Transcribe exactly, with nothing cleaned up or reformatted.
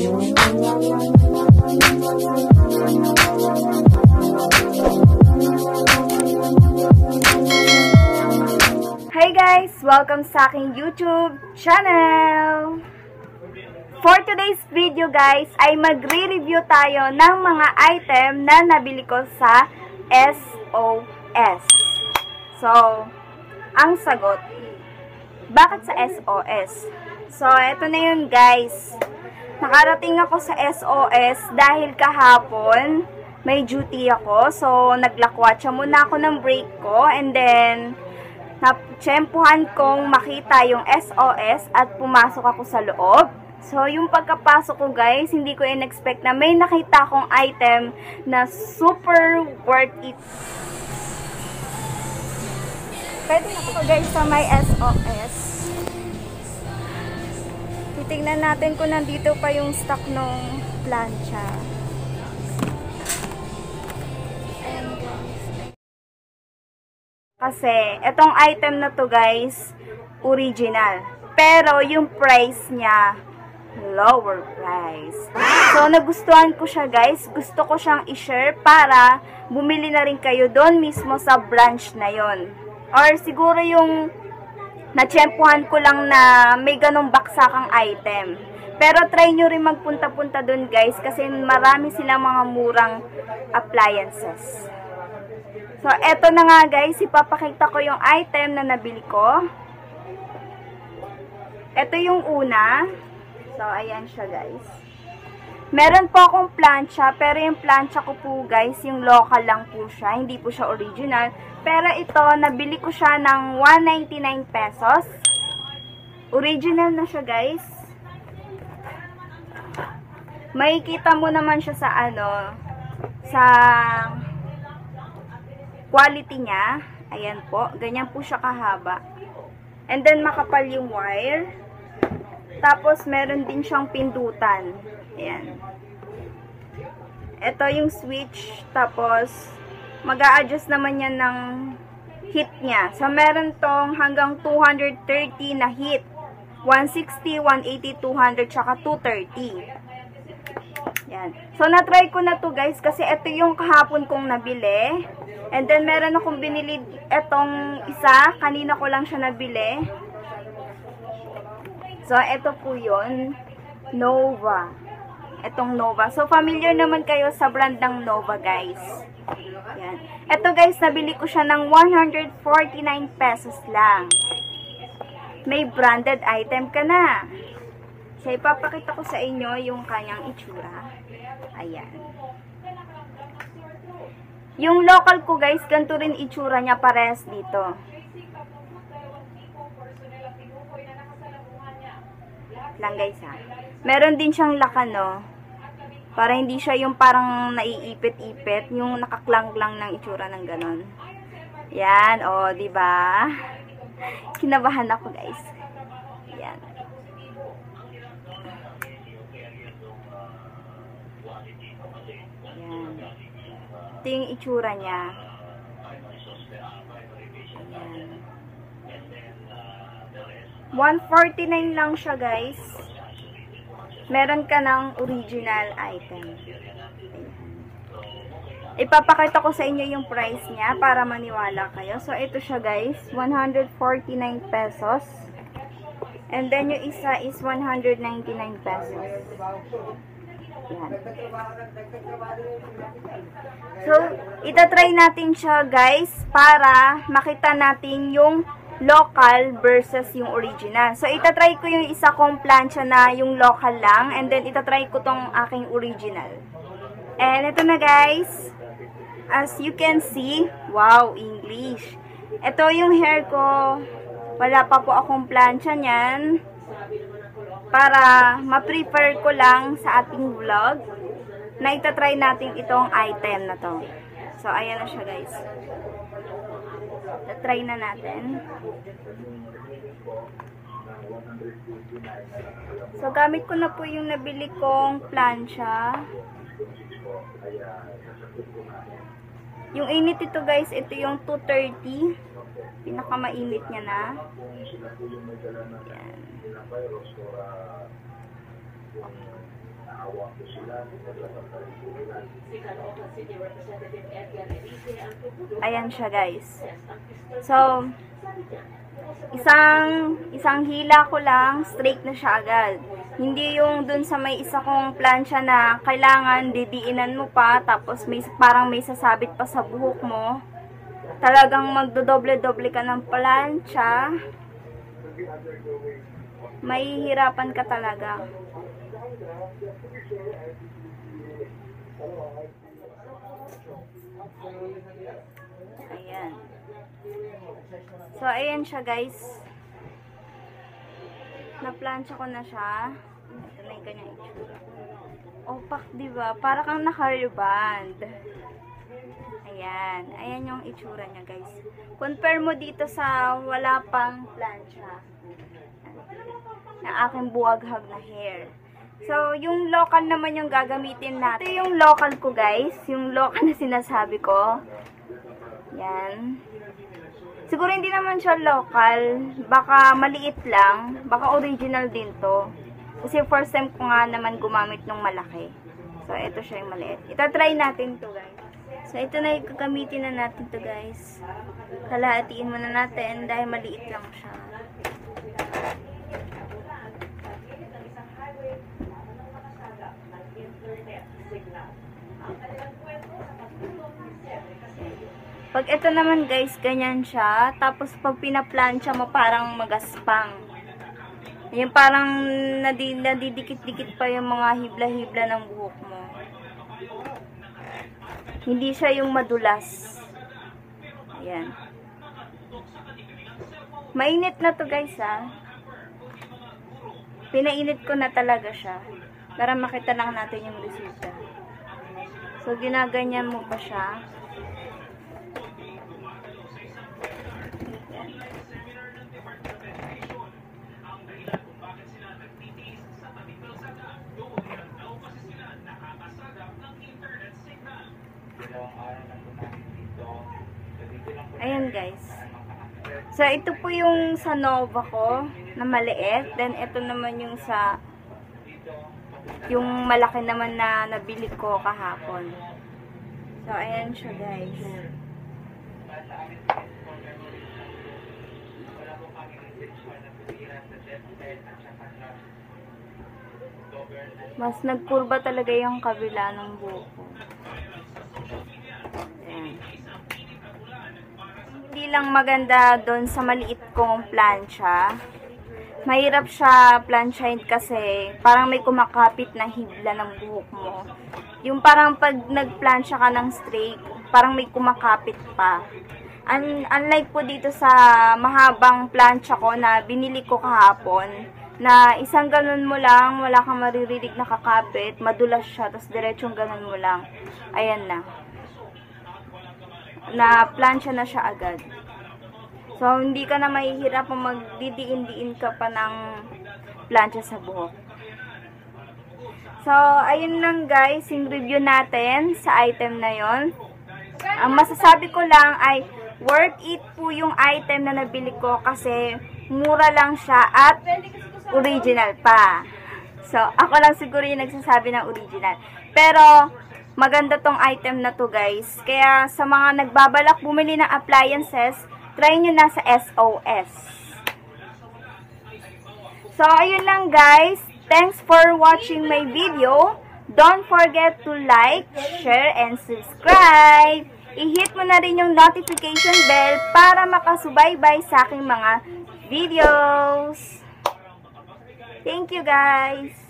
Hi guys! Welcome sa aking YouTube channel! For today's video guys, ay magre-review tayo ng mga item na nabili ko sa S O S. So, ang sagot, bakit sa S O S? So, eto na yun guys. Nakarating ako sa S O S dahil kahapon may duty ako. So, naglakwatsa muna ako ng break ko and then natsyempuhan kong makita yung S O S at pumasok ako sa loob. So, yung pagkapasok ko guys, hindi ko in-expect na may nakita akong item na super worth it. Pwede na ako guys sa may S O S. Titignan natin kung nandito pa yung stock ng plancha. Kasi, etong item na to guys, original. Pero, yung price niya, lower price. So, nagustuhan ko siya guys. Gusto ko siyang i-share para bumili na rin kayo doon mismo sa branch na yon. Or, siguro yung natsyempuhan ko lang na may ganong baksakang item. Pero, try nyo rin magpunta-punta doon guys kasi marami silang mga murang appliances. So, eto na nga guys, ipapakita ko yung item na nabili ko. Ito yung una. So, ayan siya guys. Meron po akong plancha, pero yung plancha ko po guys, yung local lang po siya. Hindi po siya original. Pero ito, nabili ko siya ng one ninety-nine pesos. Original na siya guys. Makikita mo naman siya sa ano, sa quality niya. Ayan po. Ganyan po siya kahaba. And then, makapal yung wire. Tapos, meron din siyang pindutan. Ayan. Ito yung switch. Tapos, mag-a-adjust naman yan ng heat niya. So, meron tong hanggang two hundred thirty na heat. one sixty, one eighty, two hundred, tsaka two thirty. Yan. So, na-try ko na to guys kasi ito yung kahapon kong nabili. And then, meron akong binili etong isa. Kanina ko lang siya nabili. So, ito po yun. Nova. Itong Nova. So, familiar naman kayo sa brand ng Nova, guys. Yan. Ito, guys, nabili ko siya ng one hundred forty-nine pesos lang. May branded item ka na. So, ipapakita ko sa inyo yung kanyang itsura. Ayan. Yung local ko guys, ganito rin itsura niya parehas dito. Lang guys ha. Meron din siyang lakano. Para hindi siya yung parang naiipit-ipit. Yung nakaklang-lang ng itsura ng ganon. Yan, o, oh, diba? Kinabahan ako guys. Yan. Yan. Ito yung itsura niya. Ayan. one forty-nine lang siya guys. Meron ka ng original item. Ayan. Ipapakita ko sa inyo yung price niya para maniwala kayo. So, ito siya guys. one hundred forty-nine pesos. And then, yung isa is one hundred ninety-nine pesos. Yan. So, itatry natin siya guys para makita natin yung local versus yung original. So, itatry ko yung isa kong plancha na yung local lang and then itatry ko tong aking original. And ito na guys. As you can see, wow, English. Ito yung hair ko. Wala pa po akong plancha niyan. Para ma-prepare ko lang sa ating vlog na itatry natin itong item na to. So, ayan na siya guys. Itatry na natin. So, gamit ko na po yung nabili kong plancha. Yung init ito guys, ito yung two thirty. Pinakamainit niya na. Yan. Ayan siya, guys. So, isang isang hila ko lang, straight na siya agad. Hindi yung dun sa may isa kong plancha na kailangan didiinan mo pa, tapos may, parang may sasabit pa sa buhok mo. Talagang magdodoble-doble ka ng plancha. Mahihirapan ka talaga. Ayan. So, ayan siya, guys. Na-plancha ko na siya. Ito na yung kanyang itsura. Opak, diba? Para kang naka-reband. Ayan. Ayan yung itsura niya, guys. Compare mo dito sa wala pang plancha. Na aking buwaghag na hair. So, yung local naman yung gagamitin natin. Ito yung local ko, guys. Yung local na sinasabi ko. Yan. Siguro hindi naman siya local. Baka maliit lang. Baka original din to. Kasi first time ko nga naman gumamit ng malaki. So, ito siya yung maliit. Ita-try natin to, guys. So, ito na yung gagamitin na natin to, guys. Kalahatiin muna natin dahil maliit lang siya. Pag ito naman, guys, ganyan siya. Tapos pag pinaplansya mo, parang magaspang. Yung parang nadi, nadidikit-dikit pa yung mga hibla-hibla ng buhok mo. Hindi siya yung madulas. Ayan. Mainit na to, guys, ha. Pinainit ko na talaga siya. Para makita lang natin yung resulta. So, ginaganyan mo pa siya. Ayan, guys. So, ito po yung sa Nova ko na maliit. Then, ito naman yung sa yung malaki naman na nabili ko kahapon. So, ayan siya, guys. Mas nagkurba talaga yung kabila ng buhok ko. Ayan. Hindi lang maganda doon sa maliit kong plancha. Mahirap siya planchain kasi parang may kumakapit na hibla ng buhok mo. Yung parang pag nagplansya ka ng straight, parang may kumakapit pa. Un unlike po dito sa mahabang plancha ko na binili ko kahapon, na isang ganun mo lang, wala kang maririnig na kakapit, madulas siya, tapos diretsong ganun mo lang. Ayan na. Na plancha na siya agad. So, hindi ka na mahihirap kung magdidiin-diin ka pa ng plancha sa buhok. So, ayun lang, guys, yung review natin sa item na yon. Ang masasabi ko lang ay worth it po yung item na nabili ko kasi mura lang siya at original pa. So, ako lang siguro yung nagsasabi ng original. Pero, maganda tong item na to, guys. Kaya sa mga nagbabalak bumili ng appliances, try nyo na sa S O S. So, ayun lang, guys. Thanks for watching my video. Don't forget to like, share, and subscribe. I-hit mo na rin yung notification bell para makasubaybay sa aking mga videos. Thank you, guys.